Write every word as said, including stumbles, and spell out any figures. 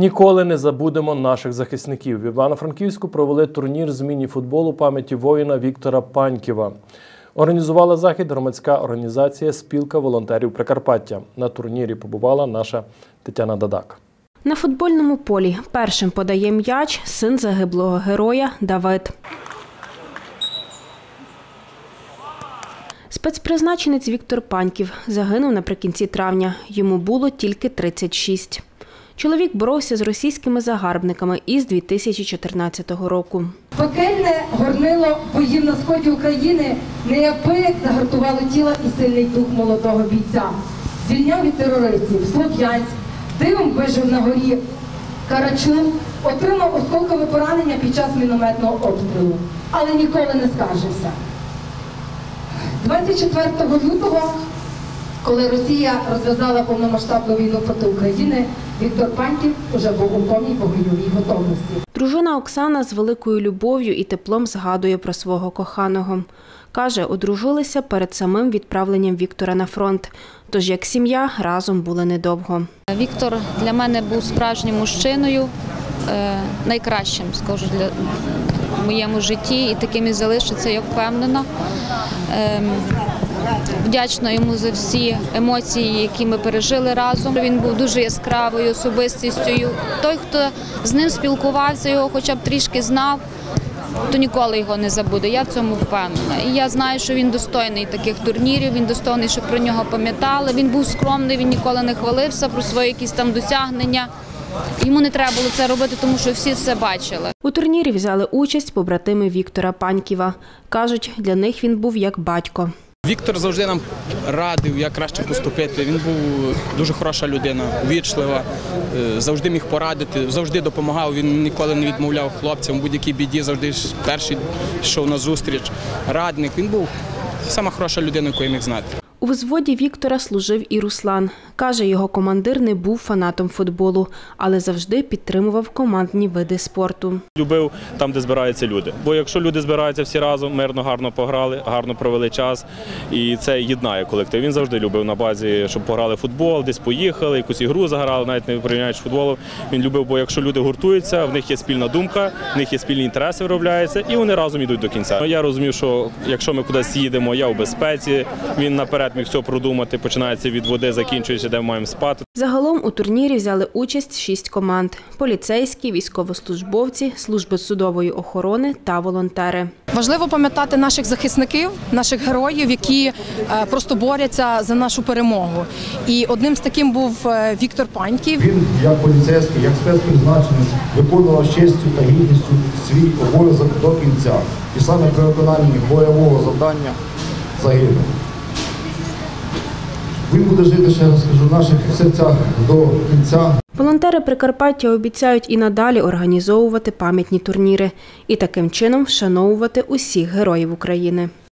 Ніколи не забудемо наших захисників. В Івано-Франківську провели турнір з міні-футболу пам'яті воїна Віктора Паньківа. Організувала захід громадська організація «Спілка волонтерів Прикарпаття». На турнірі побувала наша Тетяна Дадак. На футбольному полі першим подає м'яч син загиблого героя Давид. Спецпризначенець Віктор Паньків загинув наприкінці травня. Йому було тільки тридцять шість. Чоловік боровся з російськими загарбниками із дві тисячі чотирнадцятого року. Пекельне горнило боїв на сході України неабияк загартувало тіло і сильний дух молодого бійця. Звільняв від терористів Слов'янськ, дивом вижив на горі Карачун, отримав осколкове поранення під час мінометного обстрілу, але ніколи не скаржився. двадцять четвертого лютого, коли Росія розв'язала повномасштабну війну проти України, Віктор Паньків уже був у повній бойовій готовності. Дружина Оксана з великою любов'ю і теплом згадує про свого коханого. Каже, одружилися перед самим відправленням Віктора на фронт. Тож як сім'я разом були недовго. Віктор для мене був справжнім мужчиною, найкращим, скажу, для в моєму житті, і таким і залишиться, я впевнена. Вдячна йому за всі емоції, які ми пережили разом. Він був дуже яскравою особистістю. Той, хто з ним спілкувався, його хоча б трішки знав, то ніколи його не забуде. Я в цьому впевнена. І я знаю, що він достойний таких турнірів, він достойний, щоб про нього пам'ятали. Він був скромний, він ніколи не хвалився про свої якісь там досягнення. Йому не треба було це робити, тому що всі все бачили. У турнірі взяли участь побратими Віктора Паньківа. Кажуть, для них він був як батько. Віктор завжди нам радив, як краще поступити. Він був дуже хороша людина, вічлива, завжди міг порадити, завжди допомагав. Він ніколи не відмовляв хлопцям, в будь-якій біді, завжди перший йшов на зустріч. Радник. Він був сама хороша людина, яку я міг знати. У взводі Віктора служив і Руслан. Каже, його командир не був фанатом футболу, але завжди підтримував командні види спорту. Любив там, де збираються люди. Бо якщо люди збираються всі разом, мирно, гарно пограли, гарно провели час, і це єднає колектив. Він завжди любив на базі, щоб пограли в футбол, десь поїхали, якусь ігру заграли, навіть не порівняючи з футболом. Він любив, бо якщо люди гуртуються, в них є спільна думка, в них є спільні інтереси виробляються, і вони разом йдуть до кінця. Я розумів, що якщо ми кудись їдемо, я в безпеці, він наперед міг все продумати, починається від води, закінчується, де маємо спати. Загалом у турнірі взяли участь шість команд – поліцейські, військовослужбовці, служби судової охорони та волонтери. Важливо пам'ятати наших захисників, наших героїв, які просто борються за нашу перемогу. І одним з таким був Віктор Паньків. Він, як поліцейський, як спецпризначенець, виконував з честю та гідністю свій обов'язок до кінця. І саме при виконанні бойового завдання загинув. Він буде жити, ще раз скажу, в наших серцях до кінця. Волонтери Прикарпаття обіцяють і надалі організовувати пам'ятні турніри і таким чином вшановувати усіх героїв України.